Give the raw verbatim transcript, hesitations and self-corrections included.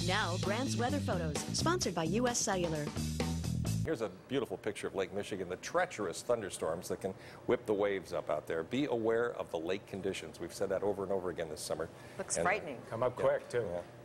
Now, Grant's weather photos, sponsored by U S Cellular. Here's a beautiful picture of Lake Michigan, the treacherous thunderstorms that can whip the waves up out there. Be aware of the lake conditions. We've said that over and over again this summer. Looks and, frightening. Come up yeah, quick, too. Yeah.